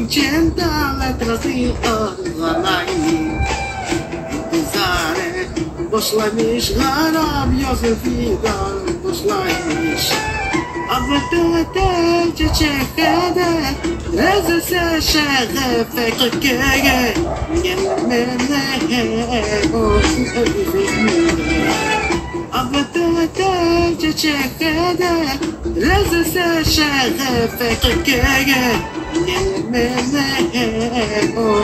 intenta letras i online. Zare, poszłaś harabios vida, poszłaś. A wtedy cię chędę, reze se szere fekege, nie menę o a wtedy cię chędę, reze se szere fekege, nie menę o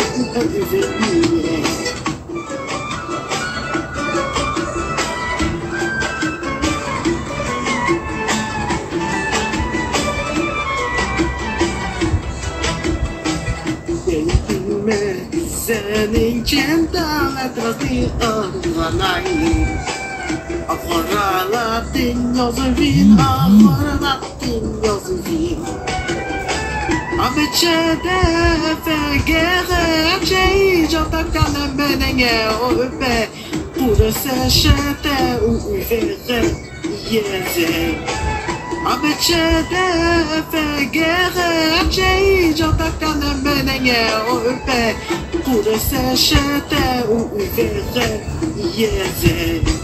senin cinta letras di online. Agora latinhos em vin, agora latinhos em vin. A bicha de guerra, che jota kana menenge o pe, pura se chete u verre, yeze. A bicha de guerra, che jota kana menenge o pe, pura se chete u verre, yeze.